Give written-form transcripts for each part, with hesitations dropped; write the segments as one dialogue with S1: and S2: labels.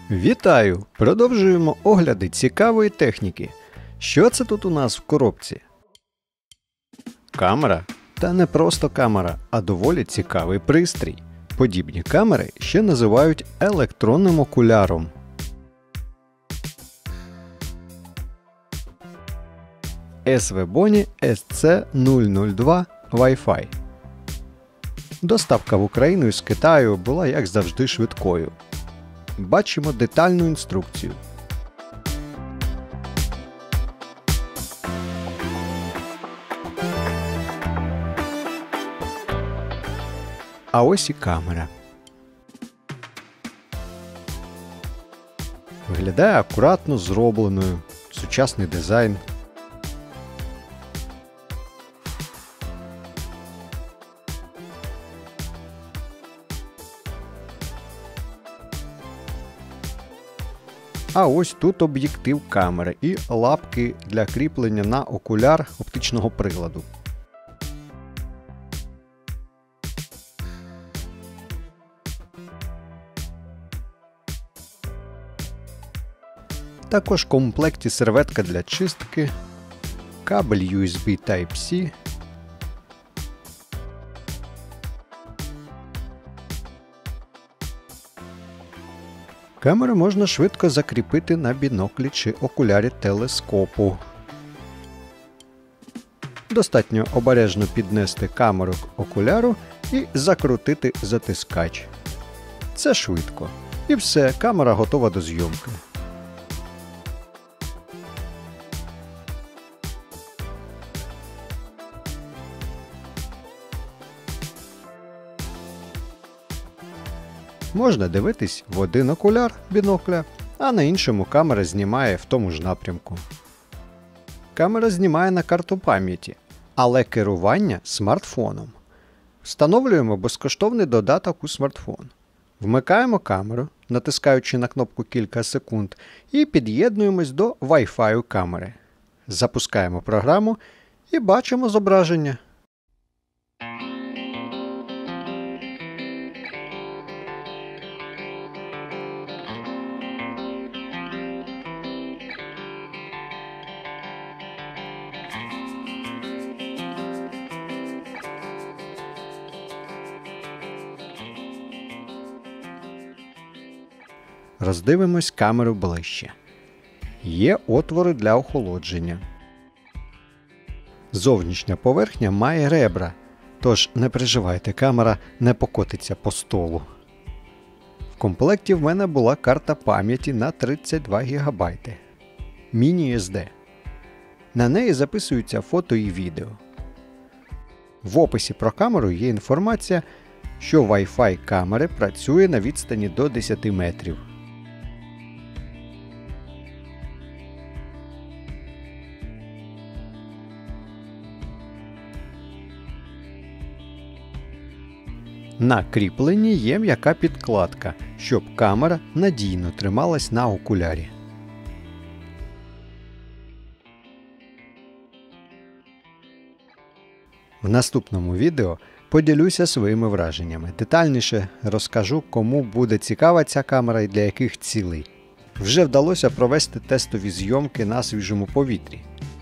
S1: Вітаю! Продовжуємо огляди цікавої техніки. Що це тут у нас в коробці? Камера? Та не просто камера, а доволі цікавий пристрій. Подібні камери ще називають електронним окуляром. SVBONY SC002 Wi-Fi. Доставка в Україну із Китаю була, як завжди, швидкою. Бачимо детальну інструкцію. А ось і камера. Виглядає акуратно зробленою, сучасний дизайн. А ось тут об'єктив камери і лапки для кріплення на окуляр оптичного приладу. Також в комплекті серветка для чистки, кабель USB Type-C, камеру можна швидко закріпити на біноклі чи окулярі телескопу. Достатньо обережно піднести камеру к окуляру і закрутити затискач. Це швидко. І все, камера готова до зйомки. Можна дивитись в один окуляр бінокля, а на іншому камера знімає в тому ж напрямку. Камера знімає на карту пам'яті, але керування смартфоном. Встановлюємо безкоштовний додаток у смартфон. Вмикаємо камеру, натискаючи на кнопку кілька секунд, і під'єднуємось до Wi-Fi камери. Запускаємо програму і бачимо зображення. Роздивимось камеру ближче. Є отвори для охолодження. Зовнішня поверхня має ребра, тож не переживайте, камера не покотиться по столу. В комплекті в мене була карта пам'яті на 32 ГБ. Міні-SD. На неї записуються фото і відео. В описі про камеру є інформація, що Wi-Fi камери працює на відстані до 10 метрів. На кріпленні є м'яка підкладка, щоб камера надійно трималась на окулярі. В наступному відео поділюся своїми враженнями. Детальніше розкажу, кому буде цікава ця камера і для яких цілей. Вже вдалося провести тестові зйомки на свіжому повітрі.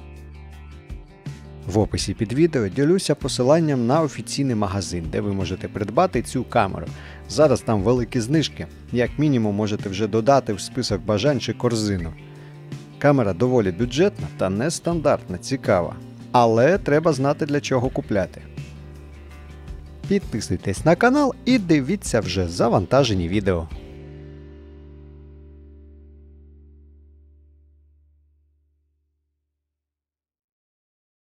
S1: В описі під відео ділюся посиланням на офіційний магазин, де ви можете придбати цю камеру. Зараз там великі знижки, як мінімум можете вже додати в список бажань чи корзину. Камера доволі бюджетна та нестандартна, цікава. Але треба знати, для чого купляти. Підписуйтесь на канал і дивіться вже завантажені відео.